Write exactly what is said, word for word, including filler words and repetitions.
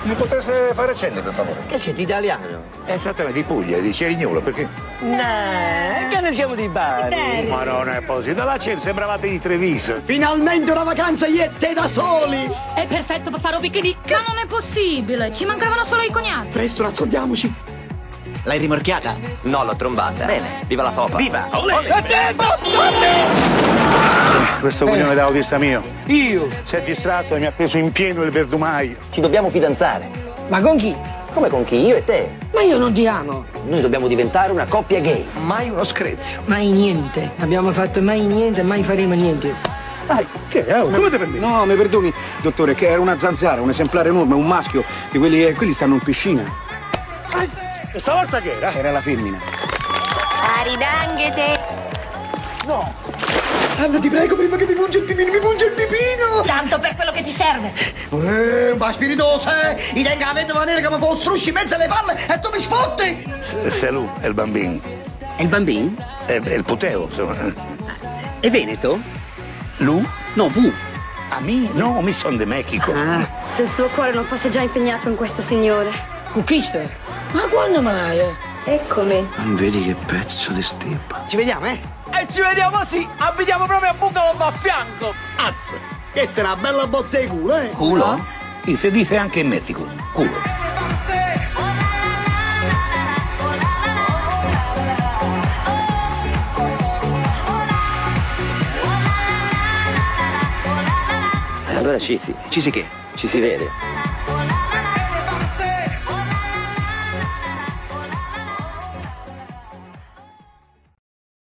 Mi potesse fare accendere, per favore? Che siete italiano? Esattamente, di Puglia, di Cerignola, perché? No, che ne siamo di Bari. Ma non è possibile, là c'è, sembravate di Treviso. Finalmente una vacanza io e te da soli! È perfetto per fare un picnic. Ma non è possibile, ci mancavano solo i cognati. Presto, nascondiamoci! L'hai rimorchiata? No, l'ho trombata. Bene. Viva la popa. Viva! Olè. Questo coglione dell'autista mio Io? si è distratto e mi ha preso in pieno il verdumaio. Ci dobbiamo fidanzare. Ma con chi? Come con chi? Io e te. Ma io non ti amo! Noi dobbiamo diventare una coppia gay. Mai uno screzio. Mai niente, abbiamo fatto mai niente e mai faremo niente. Dai, che è? Oh, come ti permetti? No, mi perdoni, dottore, che era una zanzara, un esemplare enorme, un maschio, di quelli, eh, quelli stanno in piscina. E stavolta che era? Era la femmina. Aridanghete. No! Anna, ti prego, prima che mi punge il pipino, mi punge il pipino! Tanto per quello che ti serve. Eh, ma spiritosa, eh! I tenga la vedova nera che mi fa strusci in mezzo alle palle e tu mi sfotti! Se lui è il bambino. E il bambino? È, è il puteo, insomma. È Veneto? Lui? No, vu. A me? No, mi sono di Mexico. Ah. Se il suo cuore non fosse già impegnato in questo signore. Cucchista? Ma quando mai? Eccomi. Non vedi che pezzo di steppa. Ci vediamo, eh? E ci vediamo sì, abitiamo proprio a Bucalo a fianco. Azz! Questa è una bella botte di culo, eh? Culo? E si dice anche in Messico. Culo. E allora ci si. Ci si che? Ci si vede.